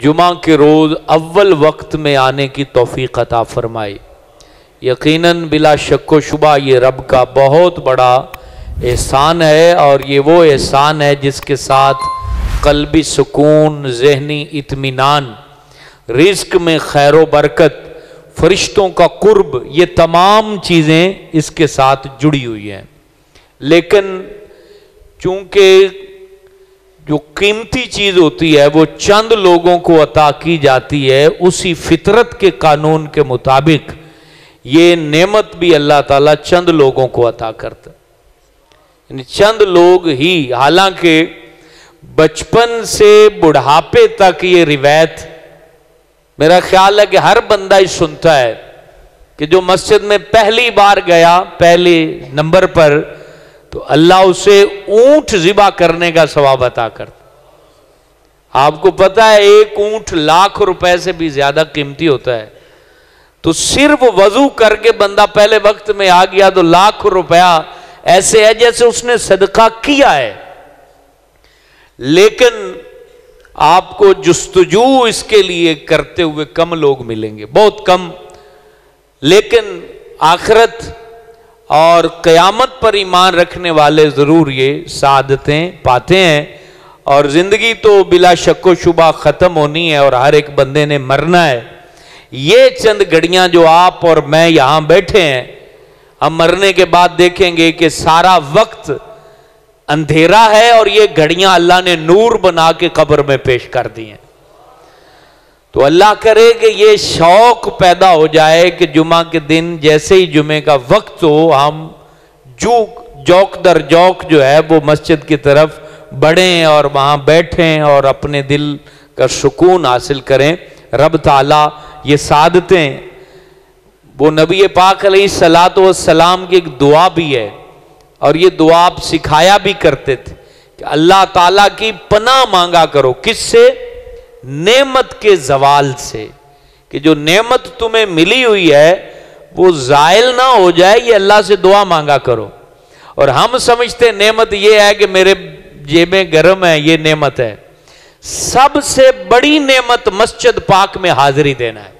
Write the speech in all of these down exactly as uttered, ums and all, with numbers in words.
जुमा के रोज़ अव्वल वक्त में आने की तौफीक अता फरमाए। यकीनन बिला शक्को शुबा ये रब का बहुत बड़ा एहसान है, और ये वो एहसान है जिसके साथ क़ल्बी सुकून, ज़हनी इत्मीनान, रिज़्क़ में खैर व बरकत, फरिश्तों का कुर्ब, ये तमाम चीज़ें इसके साथ जुड़ी हुई हैं। लेकिन चूँकि जो कीमती चीज़ होती है वो चंद लोगों को अता की जाती है, उसी फितरत के कानून के मुताबिक ये नेमत भी अल्लाह ताला चंद लोगों को अता करता है। यानी चंद लोग ही, हालांकि बचपन से बुढ़ापे तक ये रिवायत, मेरा ख्याल है कि हर बंदा ही सुनता है कि जो मस्जिद में पहली बार गया पहले नंबर पर, तो अल्लाह उसे ऊंट ज़िबा करने का सवाब अता करता। आपको पता है एक ऊंट लाख रुपए से भी ज्यादा कीमती होता है, तो सिर्फ वजू करके बंदा पहले वक्त में आ गया तो लाख रुपया ऐसे है जैसे उसने सदका किया है। लेकिन आपको जुस्तजू इसके लिए करते हुए कम लोग मिलेंगे, बहुत कम। लेकिन आखिरत और क़यामत पर ईमान रखने वाले ज़रूर ये सादतें पाते हैं। और ज़िंदगी तो बिला शक्को शुबा ख़त्म होनी है और हर एक बंदे ने मरना है। ये चंद घड़ियाँ जो आप और मैं यहाँ बैठे हैं, हम मरने के बाद देखेंगे कि सारा वक्त अंधेरा है और ये घड़ियाँ अल्लाह ने नूर बना के कब्र में पेश कर दी हैं। तो अल्लाह करे कि ये शौक पैदा हो जाए कि जुमा के दिन जैसे ही जुमे का वक्त हो, हम जूक जौक दर जौक जो है वो मस्जिद की तरफ बढ़ें और वहाँ बैठें और अपने दिल का सुकून हासिल करें। रब ताला ये सादतें, वो नबी पाक अलैहिस्सलातु वस्सलाम की एक दुआ भी है, और ये दुआ आप सिखाया भी करते थे कि अल्लाह ताला की पनाह मांगा करो। किससे? नेमत के जवाल से, कि जो नेमत तुम्हें मिली हुई है वो जायल ना हो जाए, ये अल्लाह से दुआ मांगा करो। और हम समझते नेमत ये है कि मेरे जेबें गर्म है, ये नेमत है। सबसे बड़ी नेमत मस्जिद पाक में हाजिरी देना है।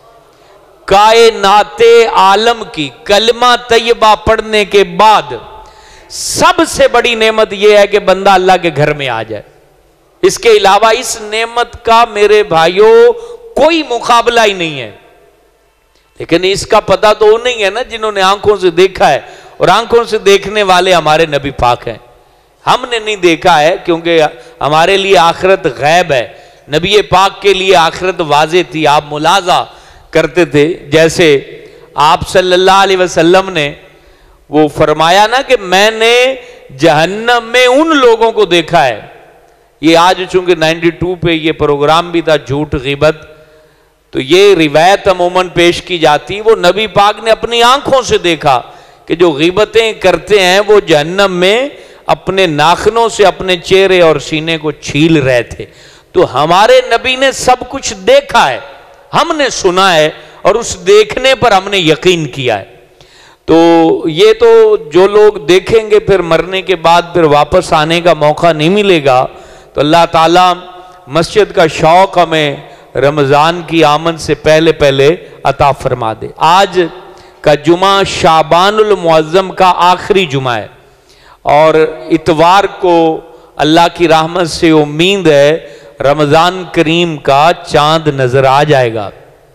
कायनाते आलम की कलमा तैयबा पढ़ने के बाद सबसे बड़ी नेमत यह है कि बंदा अल्लाह के घर में आ जाए। इसके अलावा इस नेमत का मेरे भाइयों कोई मुकाबला ही नहीं है। लेकिन इसका पता तो वो नहीं है ना जिन्होंने आंखों से देखा है, और आंखों से देखने वाले हमारे नबी पाक हैं। हमने नहीं देखा है क्योंकि हमारे लिए आखिरत गैब है, नबी पाक के लिए आखिरत वाज़े थी। आप मुलाजा करते थे, जैसे आप सल्लल्लाहु अलैहि वसल्लम ने वो फरमाया ना कि मैंने जहन्नम में उन लोगों को देखा है। ये आज चूंकि बानवे पे ये प्रोग्राम भी था झूठ ग़ीबत, तो ये रिवायत अमूमन पेश की जाती, वो नबी पाक ने अपनी आंखों से देखा कि जो ग़ीबतें करते हैं वो जहन्नम में अपने नाखनों से अपने चेहरे और सीने को छील रहे थे। तो हमारे नबी ने सब कुछ देखा है, हमने सुना है, और उस देखने पर हमने यकीन किया है। तो ये तो जो लोग देखेंगे फिर मरने के बाद फिर वापस आने का मौका नहीं मिलेगा। तो अल्लाह ताला मस्जिद का शौक हमें रमज़ान की आमद से पहले पहले अता फरमा दे। आज का जुमा शाबानुल मुअज़्ज़म का आखिरी जुमा है, और इतवार को अल्लाह की रहमत से उम्मीद है रमज़ान करीम का चांद नजर आ जाएगा।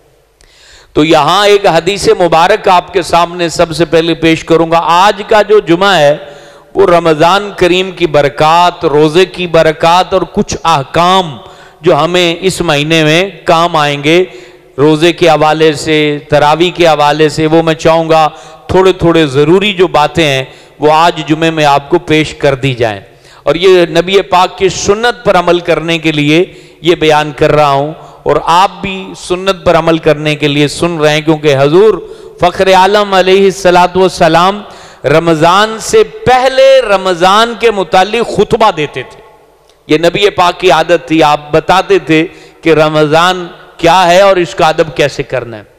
तो यहाँ एक हदीस मुबारक आपके सामने सबसे पहले पेश करूंगा। आज का जो जुमा है वो रमज़ान करीम की बरक़ात, रोज़े की बरक़ात और कुछ अहकाम जो हमें इस महीने में काम आएंगे, रोज़े के हवाले से, तरावी के हवाले से, वो मैं चाहूँगा थोड़े थोड़े ज़रूरी जो बातें हैं वो आज जुमे में आपको पेश कर दी जाएं। और ये नबी पाक की सुन्नत पर अमल करने के लिए ये बयान कर रहा हूँ, और आप भी सुन्नत पर अमल करने के लिए सुन रहे हैं, क्योंकि हजूर फ़ख्र आलम अलैहिस्सलातु वस्सलाम रमज़ान से पहले रमज़ान के मुतालिक खुतबा देते थे। ये नबी पाक की आदत थी, आप बताते थे कि रमज़ान क्या है और इसका अदब कैसे करना है।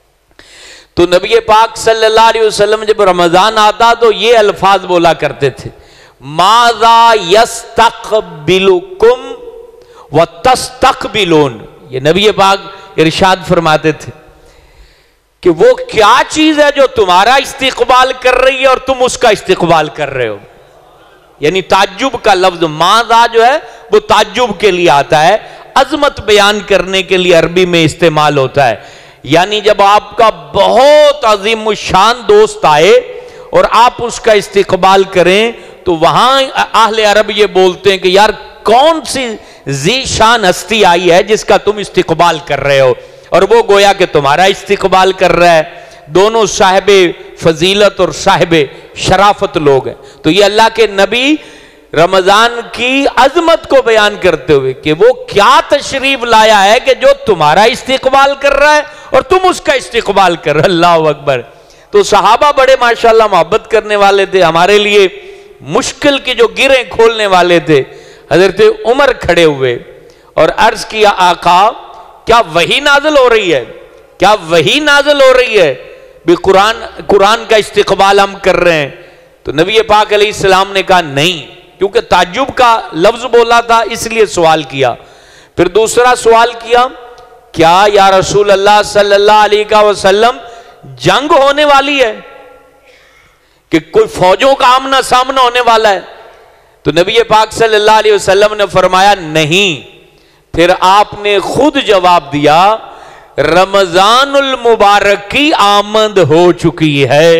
तो नबी पाक सल्लल्लाहु अलैहि वसल्लम जब रमज़ान आता तो ये अल्फाज बोला करते थे, माज़ा यस्तक़बिलुकुम व तस्तक़बिलून। یہ نبی پاک ارشاد فرماتے تھے کہ وہ کیا چیز ہے جو تمہارا استقبال کر رہی ہے اور تم اس کا استقبال کر رہے ہو. یعنی تعجب کا لفظ ماذا جو ہے وہ تعجب کے لیے آتا ہے, عظمت بیان کرنے کے لیے عربی میں استعمال ہوتا ہے. یعنی جب آپ کا بہت عظیم الشان دوست آئے اور آپ اس کا استقبال کریں تو وہاں اہل عرب یہ بولتے ہیں کہ یار کون سی ذی شان ہستی آئی ہے جس کا تم استقبال کر رہے ہو, اور وہ گویا کہ تمہارا استقبال کر رہا ہے. دونوں صاحب فضیلت اور صاحب شرافت لوگ ہیں. تو یہ اللہ کے نبی رمضان کی عظمت کو بیان کرتے ہوئے کہ وہ کیا تشریف لایا ہے کہ جو تمہارا استقبال کر رہا ہے اور تم اس کا استقبال کر رہے. اللہ اکبر. تو صحابہ بڑے ماشاءاللہ محبت کرنے والے تھے, ہمارے لیے مشکل کی جو گریں کھولنے والے تھے. حضرت عمر کھڑے ہوئے اور عرض کیا آقا کیا وحی نازل ہو رہی ہے, کیا وحی نازل ہو رہی ہے, بھی قرآن قرآن کا استقبال ہم کر رہے ہیں. تو نبی پاک علیہ السلام نے کہا نہیں, کیونکہ تعجب کا لفظ بولا تھا اس لیے سوال کیا. پھر دوسرا سوال کیا کیا یا رسول اللہ صلی اللہ علیہ وسلم جنگ ہونے والی ہے, کہ کوئی فوجوں کا آمنا سامنا ہونے والا ہے. تو نبی پاک صلی اللہ علیہ وسلم نے فرمایا نہیں. پھر آپ نے خود جواب دیا رمضان المبارک کی آمد ہو چکی ہے.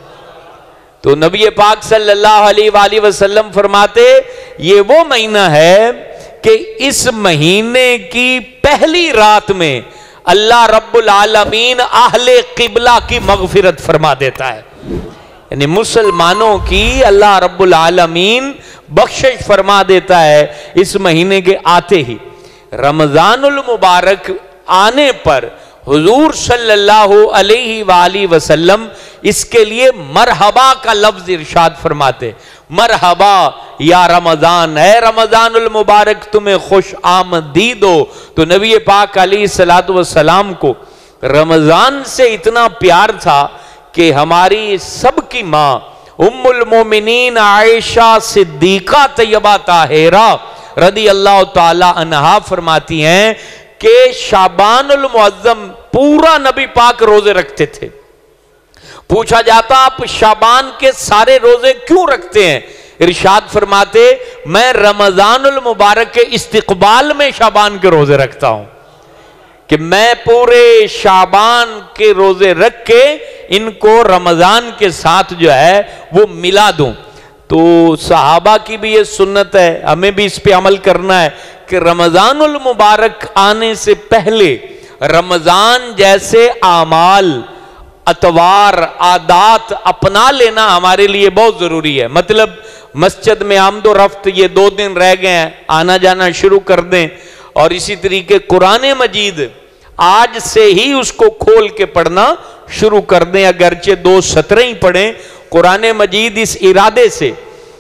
تو نبی پاک صلی اللہ علیہ وآلہ وسلم فرماتے یہ وہ مہینہ ہے کہ اس مہینے کی پہلی رات میں اللہ رب العالمین اہل قبلہ کی مغفرت فرما دیتا ہے. یعنی مسلمانوں کی اللہ رب العالمین بخشش فرما دیتا ہے اس مہینے کے آتے ہی. رمضان المبارک آنے پر حضور صلی اللہ علیہ وآلہ وسلم اس کے لیے مرحبا کا لفظ ارشاد فرماتے. مرحبا یا رمضان, اے رمضان المبارک تمہیں خوش آمدید ہو. تو نبی پاک علیہ الصلوۃ والسلام کو رمضان سے اتنا پیار تھا کہ ہماری سب کی ماں ام المومنین عائشہ صدیقہ طیبہ طاہرہ رضی اللہ تعالی عنہا فرماتی ہیں کہ شعبان المعظم پورا نبی پاک روزے رکھتے تھے. پوچھا جاتا آپ شعبان کے سارے روزے کیوں رکھتے ہیں, ارشاد فرماتے میں رمضان المبارک کے استقبال میں شعبان کے روزے رکھتا ہوں, کہ میں پورے شعبان کے روزے رکھ کے ان کو رمضان کے ساتھ جو ہے وہ ملا دوں. تو صحابہ کی بھی یہ سنت ہے, ہمیں بھی اس پہ عمل کرنا ہے کہ رمضان المبارک آنے سے پہلے رمضان جیسے اعمال, اطوار, عادات اپنا لینا ہمارے لیے بہت ضروری ہے. مطلب مسجد میں آمد و رفت یہ دو دن رہ گئے ہیں, آنا جانا شروع کر دیں. اور اسی طریقے قرآن مجید آج سے ہی اس کو کھول کے پڑھنا شروع کر دیں, اگرچہ دو سطریں ہی پڑھیں. قرآن مجید اس ارادے سے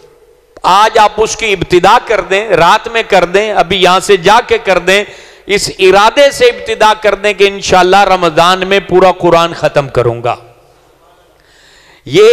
آج آپ اس کی ابتدا کر دیں, رات میں کر دیں, ابھی یہاں سے جا کے کر دیں, اس ارادے سے ابتدا کر دیں کہ انشاءاللہ رمضان میں پورا قرآن ختم کروں گا. یہ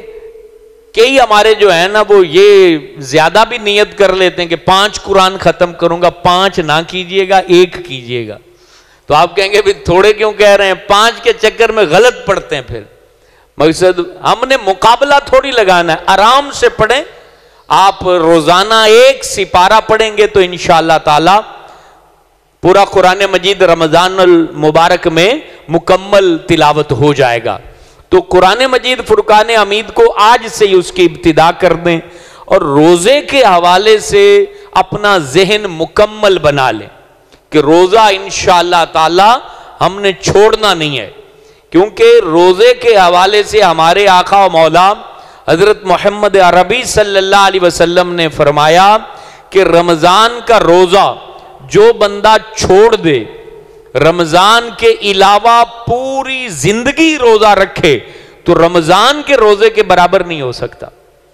کئی ہمارے جو ہیں نا وہ یہ زیادہ بھی نیت کر لیتے ہیں کہ پانچ قرآن ختم کروں گا. پانچ نہ کیجئے گا, ایک کیجئے گا. تو آپ کہیں گے بھی تھوڑے کیوں کہہ رہے ہیں, پانچ کے چکر میں غلط پڑھتے ہیں. پھر مقصد ہم نے مقابلہ تھوڑی لگانا ہے, آرام سے پڑھیں. آپ روزانہ ایک سپارہ پڑھیں گے تو انشاءاللہ تعالی پورا قرآن مجید رمضان المبارک میں مکمل تلاوت ہو جائے گا. تو قرآن مجید فرقان حمید کو آج سے ہی اس کی ابتدا کر دیں, اور روزے کے حوالے سے اپنا ذہن مکمل بنا لیں کہ روزہ انشاءاللہ تعالی ہم نے چھوڑنا نہیں ہے. کیونکہ روزے کے حوالے سے ہمارے آقا و مولا حضرت محمد عربی صلی اللہ علیہ وسلم نے فرمایا کہ رمضان کا روزہ جو بندہ چھوڑ دے, رمضان کے علاوہ پوری زندگی روزہ رکھے تو رمضان کے روزے کے برابر نہیں ہو سکتا.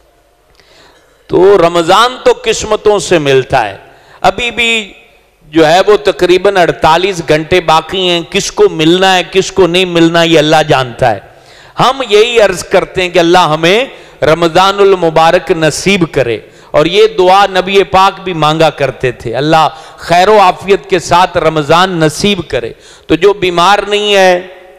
تو رمضان تو قسمتوں سے ملتا ہے. ابھی بھی جو ہے وہ تقریباً اڑتالیس گھنٹے باقی ہیں, کس کو ملنا ہے کس کو نہیں ملنا یہ اللہ جانتا ہے. ہم یہی عرض کرتے ہیں کہ اللہ ہمیں رمضان المبارک نصیب کرے, اور یہ دعا نبی پاک بھی مانگا کرتے تھے، اللہ خیر و عافیت کے ساتھ رمضان نصیب کرے۔ تو جو بیمار نہیں ہے،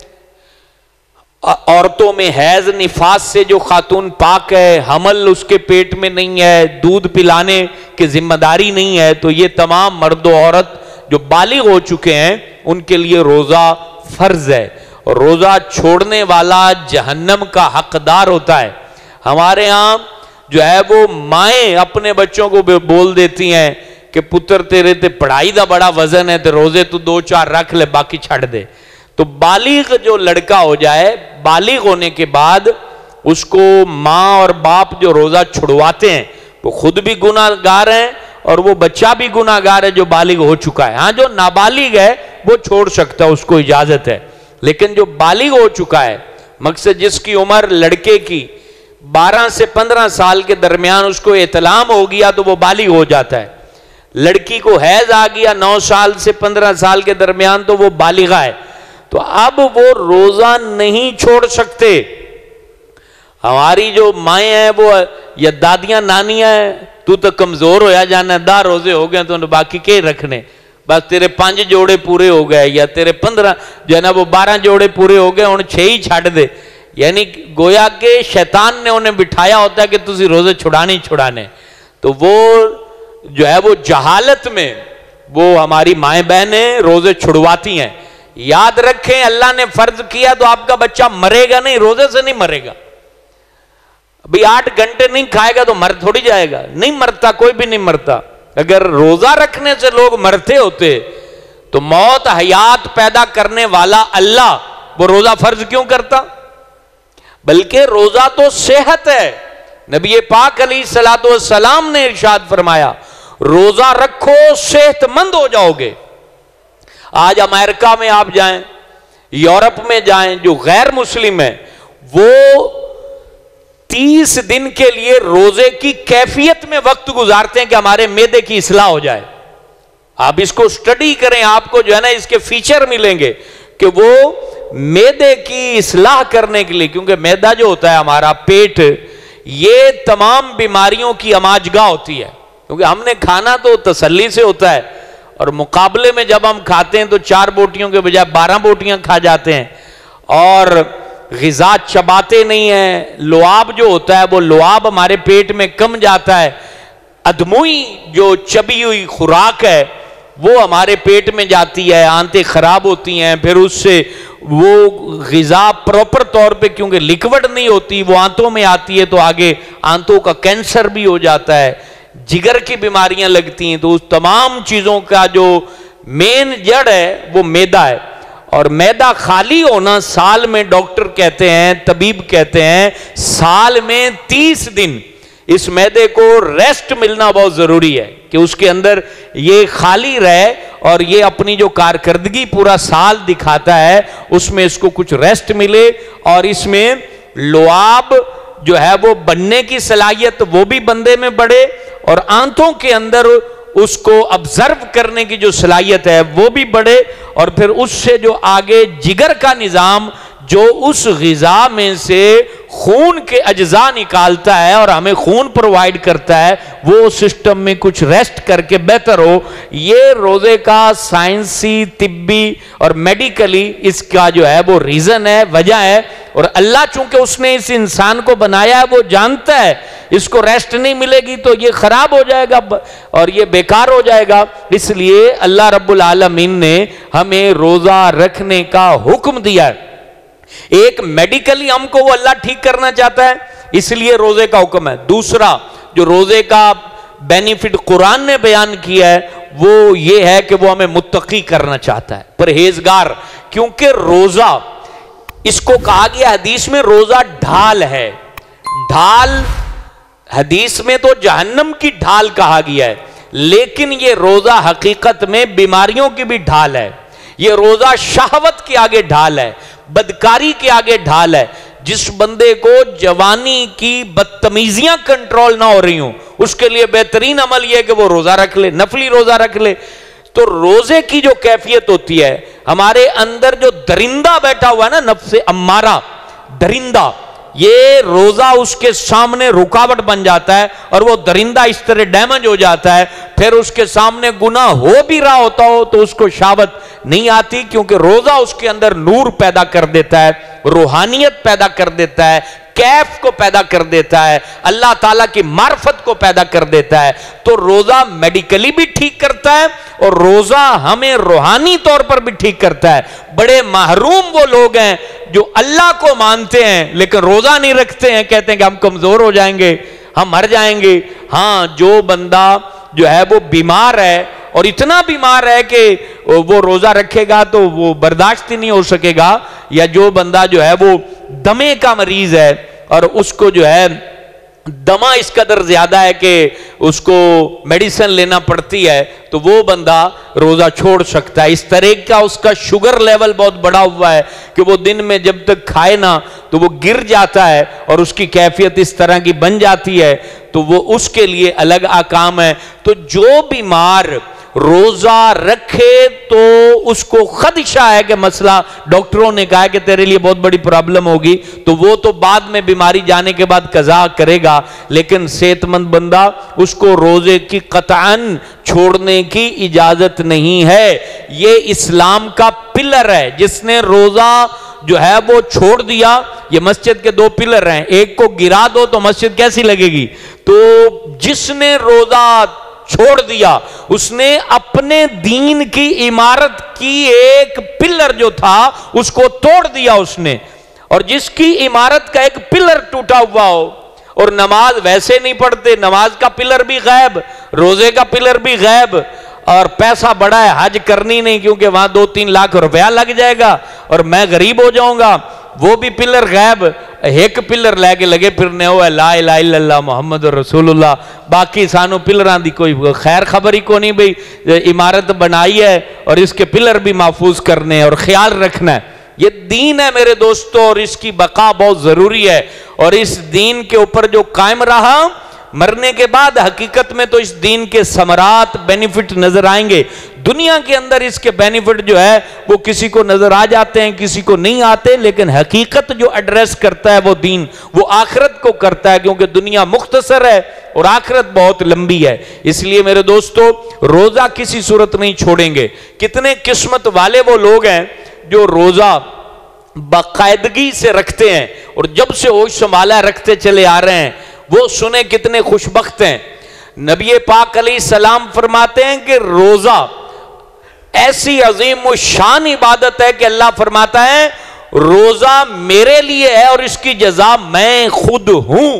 عورتوں میں حیض نفاس سے جو خاتون پاک ہے، حمل اس کے پیٹ میں نہیں ہے، دودھ پلانے کی ذمہ داری نہیں ہے، تو یہ تمام مرد و عورت جو بالغ ہو چکے ہیں ان کے لیے روزہ فرض ہے۔ اور روزہ چھوڑنے والا جہنم کا حقدار ہوتا ہے۔ ہمارے ہاں جو ہے وہ مائیں اپنے بچوں کو بول دیتی ہیں کہ پتر تیرے تے پڑھائی دا بڑا وزن ہے، تے روزے تو دو چار رکھ لے باقی چھڑ دے۔ تو بالغ جو لڑکا ہو جائے، بالغ ہونے کے بعد اس کو ماں اور باپ جو روزہ چھڑواتے ہیں وہ خود بھی گناہ گار ہیں اور وہ بچہ بھی گناہ گار ہے جو بالغ ہو چکا ہے۔ ہاں جو نابالغ ہے وہ چھوڑ سکتا ہے، اس کو اجازت ہے، لیکن جو بالغ ہو چکا ہے، مقصد جس کی عمر لڑکے کی بارہ سے پندرہ سال کے درمیان اس کو احتلام ہو گیا تو وہ بالغ ہو جاتا ہے، لڑکی کو حیض آ گیا نو سال سے پندرہ سال کے درمیان تو وہ بالغہ ہے، تو اب وہ روزہ نہیں چھوڑ سکتے۔ ہماری جو مائیں ہیں وہ یا دادیاں نانیاں ہیں، تو تو کمزور ہویا جانا، دا روزے ہو گئے تو باقی کے رکھنے، بس تیرے پانچ جوڑے پورے ہو گئے یا تیرے پندرہ جو ہے نا وہ بارہ جوڑے پورے ہو گئے، انہیں چھ ہی چھاڑ دے۔ یعنی گویا کہ شیطان نے انہیں بٹھایا ہوتا ہے کہ تسی روزے چھڑانے چھڑانے، تو وہ جو ہے وہ جہالت میں وہ ہماری مائیں بہنیں روزے چھڑواتی ہیں۔ یاد رکھیں اللہ نے فرض کیا تو آپ کا بچہ مرے گا نہیں، روزے سے نہیں مرے گا۔ ابھی آٹھ گھنٹے نہیں کھائے گا تو مر تھوڑی جائے گا، نہیں مرتا، کوئی بھی نہیں مرتا۔ اگر روزہ رکھنے سے لوگ مرتے ہوتے تو موت حیات پیدا کرنے والا اللہ وہ روزہ فرض کیوں کرتا؟ بلکہ روزہ تو صحت ہے۔ نبی پاک علیہ الصلوۃ والسلام نے ارشاد فرمایا روزہ رکھو صحت مند ہو جاؤ گے۔ آج امریکہ میں آپ جائیں، یورپ میں جائیں، جو غیر مسلم ہیں وہ تیس دن کے لیے روزے کی کیفیت میں وقت گزارتے ہیں کہ ہمارے معدے کی اصلاح ہو جائے۔ آپ اس کو سٹڈی کریں، آپ کو جو ہے نا اس کے فیچر ملیں گے کہ وہ معدے کی اصلاح کرنے کے لیے، کیونکہ معدہ جو ہوتا ہے ہمارا پیٹ، یہ تمام بیماریوں کی اماجگاہ ہوتی ہے، کیونکہ ہم نے کھانا تو تسلی سے ہوتا ہے اور مقابلے میں جب ہم کھاتے ہیں تو چار بوٹیوں کے بجائے بارہ بوٹیاں کھا جاتے ہیں اور غذا چباتے نہیں ہیں۔ لعاب جو ہوتا ہے وہ لعاب ہمارے پیٹ میں کم جاتا ہے، ادموئی جو چبی ہوئی خوراک ہے وہ ہمارے پیٹ میں جاتی ہے، آنتیں خراب ہوتی ہیں، پھر اس سے وہ غذا پراپر طور پہ کیونکہ لیکوڈ نہیں ہوتی وہ آنتوں میں آتی ہے تو آگے آنتوں کا کینسر بھی ہو جاتا ہے، جگر کی بیماریاں لگتی ہیں۔ تو اس تمام چیزوں کا جو مین جڑ ہے وہ معدہ ہے، اور معدہ خالی ہونا سال میں ڈاکٹر کہتے ہیں، طبیب کہتے ہیں سال میں تیس دن اس معدے کو ریسٹ ملنا بہت ضروری ہے کہ اس کے اندر یہ خالی رہے اور یہ اپنی جو کارکردگی پورا سال دکھاتا ہے اس میں اس کو کچھ ریسٹ ملے، اور اس میں لعاب جو ہے وہ بننے کی صلاحیت وہ بھی بندے میں بڑھے، اور آنتوں کے اندر اس کو ابزرو کرنے کی جو صلاحیت ہے وہ بھی بڑھے، اور پھر اس سے جو آگے جگر کا نظام جو اس غذا میں سے خون کے اجزاء نکالتا ہے اور ہمیں خون پرووائڈ کرتا ہے، وہ سسٹم میں کچھ ریسٹ کر کے بہتر ہو۔ یہ روزے کا سائنسی، طبی اور میڈیکلی اس کا جو ہے وہ ریزن ہے، وجہ ہے، اور اللہ چونکہ اس نے اس انسان کو بنایا ہے وہ جانتا ہے اس کو ریسٹ نہیں ملے گی تو یہ خراب ہو جائے گا اور یہ بیکار ہو جائے گا، اس لیے اللہ رب العالمین نے ہمیں روزہ رکھنے کا حکم دیا ہے۔ ایک میڈیکلی ہم کو وہ اللہ ٹھیک کرنا چاہتا ہے اس لیے روزے کا حکم ہے۔ دوسرا جو روزے کا بینیفٹ قرآن نے بیان کیا ہے وہ یہ ہے کہ وہ ہمیں متقی کرنا چاہتا ہے، پرہیزگار، کیونکہ روزہ اس کو کہا گیا حدیث میں روزہ ڈھال ہے۔ ڈھال حدیث میں تو جہنم کی ڈھال کہا گیا ہے، لیکن یہ روزہ حقیقت میں بیماریوں کی بھی ڈھال ہے۔ یہ روزہ شہوت کے آگے ڈھال ہے، بدکاری کے آگے ڈھال ہے۔ جس بندے کو جوانی کی بدتمیزیاں کنٹرول نہ ہو رہی ہوں اس کے لیے بہترین عمل یہ ہے کہ وہ روزہ رکھ لے، نفلی روزہ رکھ لے۔ تو روزے کی جو کیفیت ہوتی ہے، ہمارے اندر جو درندہ بیٹھا ہوا ہے نا، نفس امارہ، درندہ، یہ روزہ اس کے سامنے رکاوٹ بن جاتا ہے اور وہ درندہ اس طرح ڈیمیج ہو جاتا ہے. پھر اس کے سامنے گناہ ہو بھی رہا ہوتا ہو تو اس کو شہوت نہیں آتی, کیونکہ روزہ اس کے اندر نور پیدا کر دیتا ہے, روحانیت پیدا کر دیتا ہے, کیف کو پیدا کر دیتا ہے, اللہ تعالیٰ کی معرفت کو پیدا کر دیتا ہے. تو روزہ میڈیکلی بھی ٹھیک کرتا ہے اور روزہ ہمیں روحانی طور پر بھی ٹھیک کرتا ہے. بڑے محروم وہ لوگ ہیں جو اللہ کو مانتے ہیں لیکن روزہ نہیں رکھتے ہیں, کہتے ہیں کہ ہم کمزور ہو جائیں گے, ہم مر جائیں گے. ہاں, جو بندہ جو ہے وہ بیمار ہے اور اتنا بیمار ہے کہ وہ روزہ رکھے گا تو وہ برداشت ہی نہیں ہو سکے گا, یا جو بندہ جو ہے وہ دمے کا مریض ہے اور اس کو جو ہے دمہ اس قدر زیادہ ہے کہ اس کو میڈیسن لینا پڑتی ہے, تو وہ بندہ روزہ چھوڑ سکتا ہے. اس طرح کا اس کا شوگر لیول بہت بڑا ہوا ہے کہ وہ دن میں جب تک کھائے نہ تو وہ گر جاتا ہے اور اس کی کیفیت اس طرح کی بن جاتی ہے, تو وہ اس کے لیے الگ احکام ہے. تو جو بیمار روزہ رکھے تو اس کو خدشہ ہے کہ مسئلہ ڈاکٹروں نے کہا کہ تیرے لیے بہت بڑی پرابلم ہوگی, تو وہ تو بعد میں بیماری جانے کے بعد قضا کرے گا. لیکن صحت مند بندہ اس کو روزے کی قطعاً چھوڑنے کی اجازت نہیں ہے. یہ اسلام کا پلر ہے. جس نے روزہ جو ہے وہ چھوڑ دیا, یہ مسجد کے دو پلر ہیں, ایک کو گرا دو تو مسجد کیسی لگے گی. تو جس نے روزہ چھوڑ دیا اس نے اپنے دین کی عمارت کی ایک پلر جو تھا اس کو توڑ دیا اس نے. اور جس کی عمارت کا ایک پلر ٹوٹا ہوا ہو, اور نماز ویسے نہیں پڑھتے, نماز کا پلر بھی غائب, روزے کا پلر بھی غائب, اور پیسہ بڑا ہے حج کرنی نہیں کیونکہ وہاں دو تین لاکھ روپیہ لگ جائے گا اور میں غریب ہو جاؤں گا, وہ بھی پلر غائب. ایک پلر لے کے لگے پھرنے ہو ہے لا الہ الا اللہ محمد رسول اللہ, باقی سانو پلران دی کوئی خیر خبری کو نہیں. بھئی عمارت بنائی ہے اور اس کے پلر بھی محفوظ کرنے ہیں اور خیال رکھنا ہے. یہ دین ہے میرے دوستوں, اور اس کی بقا بہت ضروری ہے. اور اس دین کے اوپر جو قائم رہا مرنے کے بعد حقیقت میں تو اس دین کے ثمرات بینیفٹ نظر آئیں گے. دنیا کے اندر اس کے بینیفٹ جو ہے وہ کسی کو نظر آ جاتے ہیں, کسی کو نہیں آتے, لیکن حقیقت جو ایڈریس کرتا ہے وہ دین وہ آخرت کو کرتا ہے, کیونکہ دنیا مختصر ہے اور آخرت بہت لمبی ہے. اس لیے میرے دوستو روزہ کسی صورت نہیں چھوڑیں گے. کتنے قسمت والے وہ لوگ ہیں جو روزہ باقاعدگی سے رکھتے ہیں اور جب سے ہوش سنبھالا رکھتے چلے آ رہے ہیں, وہ سنیں کتنے خوش بخت ہیں. نبی پاک علیہ السلام فرماتے ہیں کہ روزہ ایسی عظیم و شان عبادت ہے کہ اللہ فرماتا ہے روزہ میرے لیے ہے اور اس کی جزا میں خود ہوں.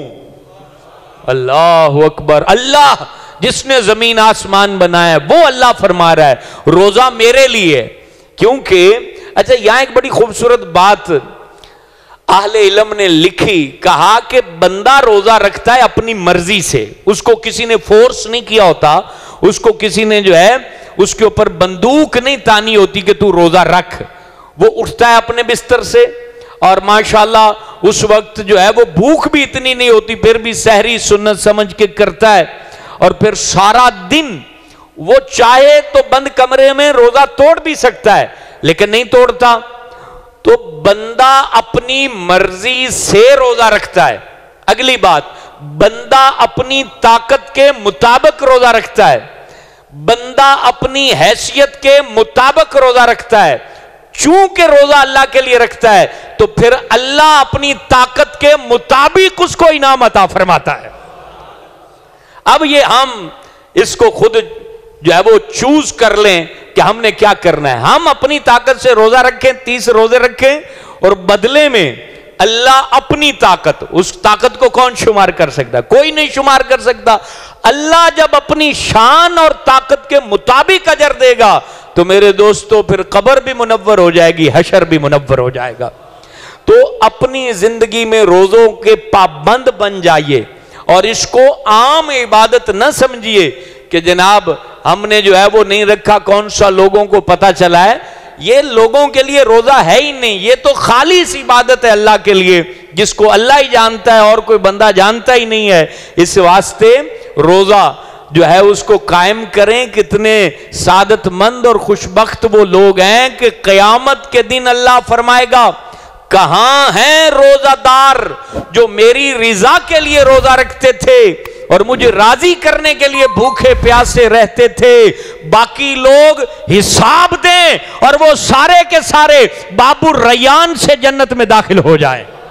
اللہ اکبر. اللہ جس نے زمین آسمان بنایا وہ اللہ فرما رہا ہے روزہ میرے لیے. کیونکہ اچھا یہاں ایک بڑی خوبصورت بات اہل علم نے لکھی, کہا کہ بندہ روزہ رکھتا ہے اپنی مرضی سے, اس کو کسی نے فورس نہیں کیا ہوتا, اس کو کسی نے جو ہے اس کے اوپر بندوق نہیں تانی ہوتی کہ تو روزہ رکھ. وہ اٹھتا ہے اپنے بستر سے اور ماشاءاللہ اس وقت جو ہے وہ بھوک بھی اتنی نہیں ہوتی, پھر بھی سحری سنت سمجھ کے کرتا ہے, اور پھر سارا دن وہ چاہے تو بند کمرے میں روزہ توڑ بھی سکتا ہے لیکن نہیں توڑتا. تو بندہ اپنی مرضی سے روزہ رکھتا ہے. اگلی بات, بندہ اپنی طاقت کے مطابق روزہ رکھتا ہے, بندہ اپنی حیثیت کے مطابق روزہ رکھتا ہے. چونکہ روزہ اللہ کے لیے رکھتا ہے تو پھر اللہ اپنی طاقت کے مطابق اس کو انعام عطا فرماتا ہے. اب یہ ہم اس کو خود جو ہے وہ چوز کر لیں کہ ہم نے کیا کرنا ہے. ہم اپنی طاقت سے روزہ رکھیں, تیس روزے رکھیں, اور بدلے میں اللہ اپنی طاقت, اس طاقت کو کون شمار کر سکتا؟ کوئی نہیں شمار کر سکتا. اللہ جب اپنی شان اور طاقت کے مطابق اجر دے گا تو میرے دوستو پھر قبر بھی منور ہو جائے گی, حشر بھی منور ہو جائے گا. تو اپنی زندگی میں روزوں کے پابند بن جائیے اور اس کو عام عبادت نہ سمجھیے کہ جناب ہم نے جو ہے وہ نہیں رکھا, کون سا لوگوں کو پتا چلا ہے. یہ لوگوں کے لیے روزہ ہے ہی نہیں, یہ تو خالص عبادت ہے اللہ کے لیے جس کو اللہ ہی جانتا ہے اور کوئی بندہ جانتا ہی نہیں ہے. اس واسطے روزہ جو ہے اس کو قائم کریں. کتنے سعادت مند اور خوشبخت وہ لوگ ہیں کہ قیامت کے دن اللہ فرمائے گا کہاں ہیں روزہ دار جو میری رضا کے لیے روزہ رکھتے تھے اور مجھے راضی کرنے کے لیے بھوکے پیاسے رہتے تھے؟ باقی لوگ حساب دیں اور وہ سارے کے سارے باب الریان سے جنت میں داخل ہو جائیں۔